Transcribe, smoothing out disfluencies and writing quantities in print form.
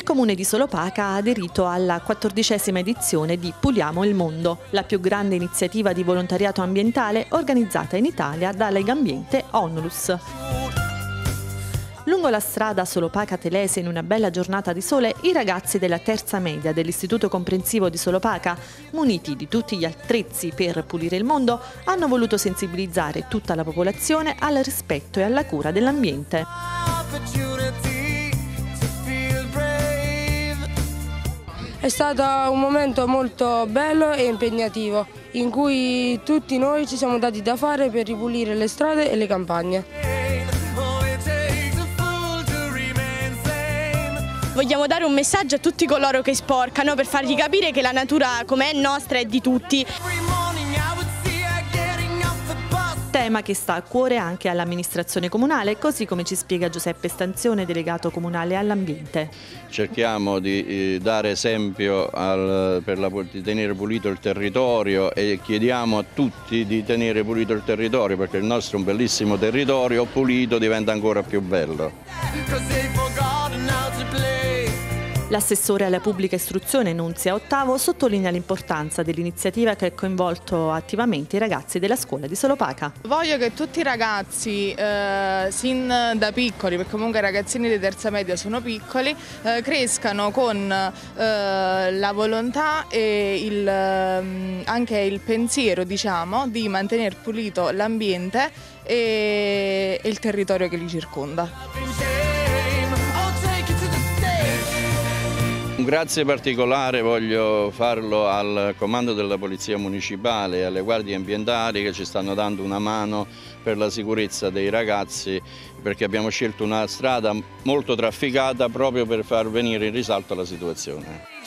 comune di Solopaca ha aderito alla 14ª edizione di Puliamo il Mondo, la più grande iniziativa di volontariato ambientale organizzata in Italia da Legambiente Onlus. Lungo la strada Solopaca-Telese, in una bella giornata di sole, i ragazzi della terza media dell'Istituto Comprensivo di Solopaca, muniti di tutti gli attrezzi per pulire il mondo, hanno voluto sensibilizzare tutta la popolazione al rispetto e alla cura dell'ambiente. È stato un momento molto bello e impegnativo, in cui tutti noi ci siamo dati da fare per ripulire le strade e le campagne. Vogliamo dare un messaggio a tutti coloro che sporcano per fargli capire che la natura com'è nostra è di tutti. Tema che sta a cuore anche all'amministrazione comunale, così come ci spiega Giuseppe Stanzione, delegato comunale all'ambiente. Cerchiamo di dare esempio di tenere pulito il territorio e chiediamo a tutti di tenere pulito il territorio, perché il nostro è un bellissimo territorio, pulito diventa ancora più bello. L'assessore alla pubblica istruzione Nunzia Ottavo sottolinea l'importanza dell'iniziativa che ha coinvolto attivamente i ragazzi della scuola di Solopaca. Voglio che tutti i ragazzi, sin da piccoli, perché comunque i ragazzini di terza media sono piccoli, crescano con la volontà e anche il pensiero, diciamo, di mantenere pulito l'ambiente e il territorio che li circonda. Un grazie particolare voglio farlo al comando della Polizia Municipale e alle guardie ambientali che ci stanno dando una mano per la sicurezza dei ragazzi, perché abbiamo scelto una strada molto trafficata proprio per far venire in risalto la situazione.